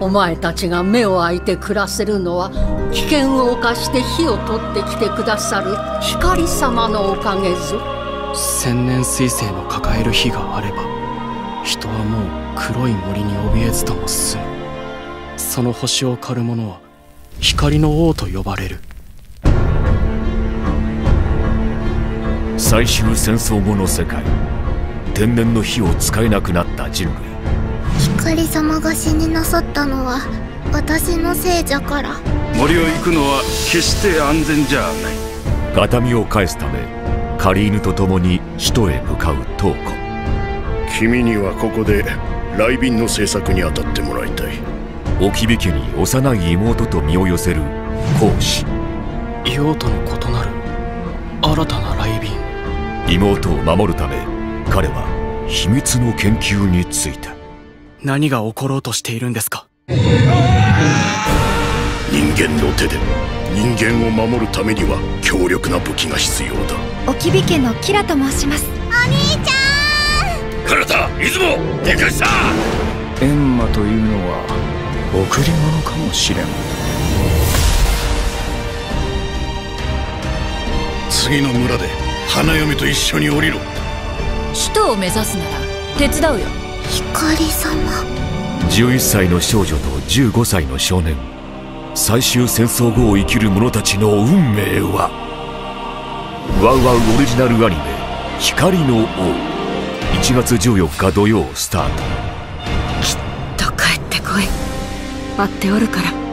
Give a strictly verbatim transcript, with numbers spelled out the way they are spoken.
お前たちが目を開いて暮らせるのは危険を冒して火を取ってきてくださる光様のおかげぞ。 千年彗星の抱える火があれば人はもう黒い森に怯えずとも済む。その星を狩る者は光の王と呼ばれる。 最終戦争後の世界、天然の火を使えなくなった人類。 光様が死になさったのは私のせいじゃから。 森を行くのは決して安全じゃない。 形見を返すためカリーヌと共に首都へ向かうトウコ。 君にはここで雷瓶の製作に当たってもらいたい。 置火家に幼い妹と身を寄せる孔子。 用途の異なる新たな雷瓶。 妹を守るため彼は秘密の研究に就いた。 何が起ころうとしているんですか。 人間の手で人間を守るためには強力な武器が必要だ。 置火家のキラと申します。お兄ちゃん。 カナタ、出雲、理解した。 閻魔というのは贈り物かもしれん。 次の村で花嫁と一緒に降りろ。 首都を目指すなら手伝うよ。 光様。 じゅういっさいの少女とじゅうごさいの少年、最終戦争後を生きる者たちの運命は。ワウワウオリジナルアニメ「光の王」いちがつじゅうよっか土曜スタート。 きっと帰ってこい。待っておるから。